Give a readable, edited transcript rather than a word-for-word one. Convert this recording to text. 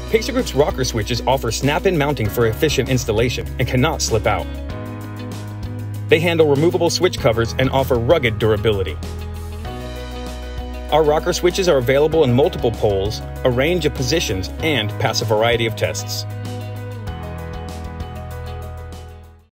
PacerGroup's rocker switches offer snap-in mounting for efficient installation and cannot slip out. They handle removable switch covers and offer rugged durability. Our rocker switches are available in multiple poles, a range of positions, and pass a variety of tests.